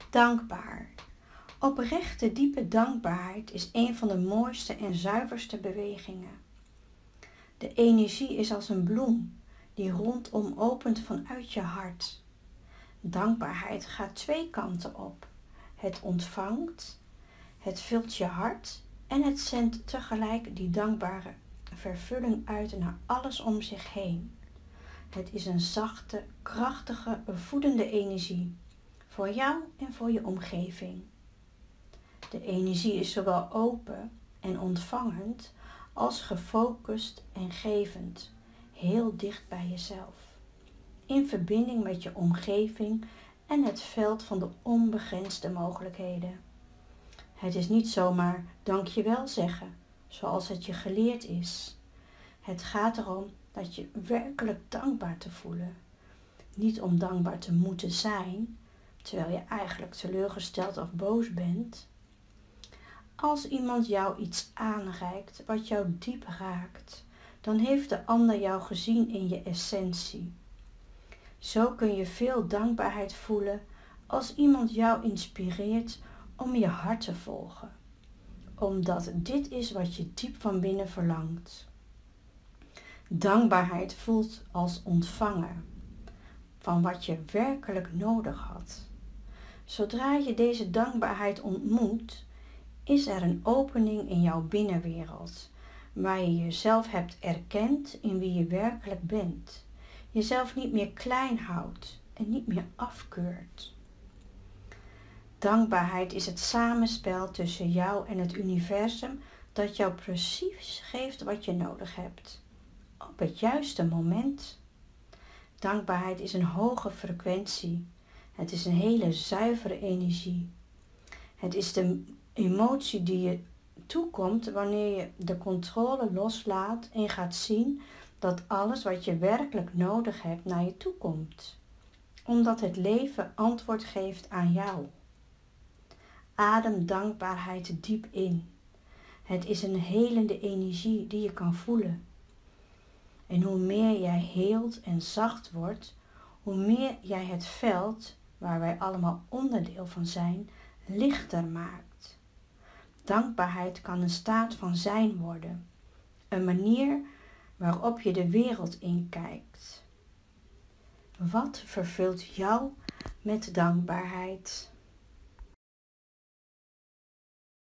Dankbaar. Oprechte, diepe dankbaarheid is een van de mooiste en zuiverste bewegingen. De energie is als een bloem die rondom opent vanuit je hart. Dankbaarheid gaat twee kanten op. Het ontvangt, het vult je hart en het zendt tegelijk die dankbare vervulling uit naar alles om zich heen. Het is een zachte, krachtige, voedende energie voor jou en voor je omgeving. De energie is zowel open en ontvangend als gefocust en gevend, heel dicht bij jezelf. In verbinding met je omgeving en het veld van de onbegrensde mogelijkheden. Het is niet zomaar dankjewel zeggen, zoals het je geleerd is. Het gaat erom dat je werkelijk dankbaar te voelen. Niet om dankbaar te moeten zijn, terwijl je eigenlijk teleurgesteld of boos bent. Als iemand jou iets aanreikt wat jou diep raakt, dan heeft de ander jou gezien in je essentie. Zo kun je veel dankbaarheid voelen als iemand jou inspireert om je hart te volgen, omdat dit is wat je diep van binnen verlangt. Dankbaarheid voelt als ontvangen van wat je werkelijk nodig had. Zodra je deze dankbaarheid ontmoet, is er een opening in jouw binnenwereld, waar je jezelf hebt erkend in wie je werkelijk bent. Jezelf niet meer klein houdt en niet meer afkeurt. Dankbaarheid is het samenspel tussen jou en het universum dat jou precies geeft wat je nodig hebt. Op het juiste moment. Dankbaarheid is een hoge frequentie. Het is een hele zuivere energie. Het is de emotie die je toekomt wanneer je de controle loslaat en gaat zien dat alles wat je werkelijk nodig hebt naar je toe komt. Omdat het leven antwoord geeft aan jou. Adem dankbaarheid diep in. Het is een helende energie die je kan voelen. En hoe meer jij heelt en zacht wordt, hoe meer jij het veld, waar wij allemaal onderdeel van zijn, lichter maakt. Dankbaarheid kan een staat van zijn worden. Een manier waarop je de wereld inkijkt. Wat vervult jou met dankbaarheid?